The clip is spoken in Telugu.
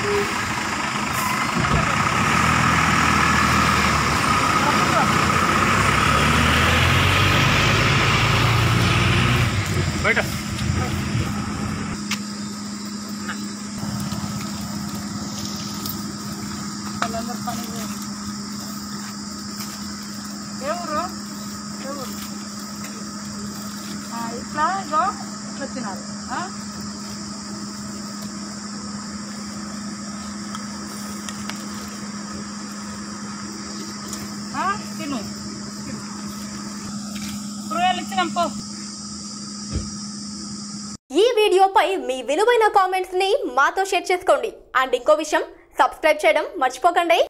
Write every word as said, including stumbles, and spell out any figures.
బయట ఎవరు ఎవరు ఇట్లా ఇగో ఇట్లా తినాలి తిను కూరగాయలు ఇచ్చినాం పో. ఈ వీడియోపై మీ విలువైన కామెంట్స్ ని మాతో షేర్ చేసుకోండి. అండ్ ఇంకో విషయం, సబ్స్క్రైబ్ చేయడం మర్చిపోకండి.